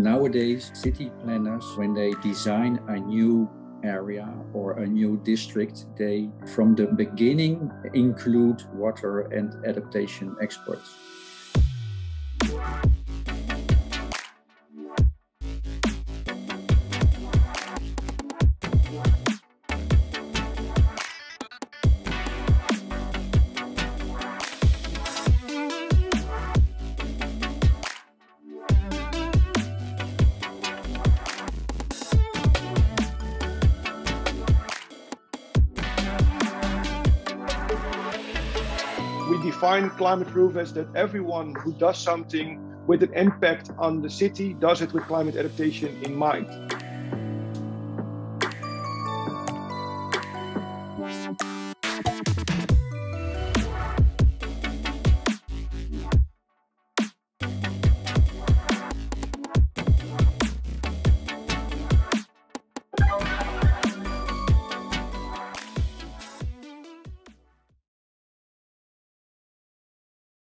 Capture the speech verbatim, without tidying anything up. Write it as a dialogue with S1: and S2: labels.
S1: Nowadays, city planners, when they design a new area or a new district, they from the beginning include water and adaptation experts.
S2: We define climate proof as that everyone who does something with an impact on the city does it with climate adaptation in mind.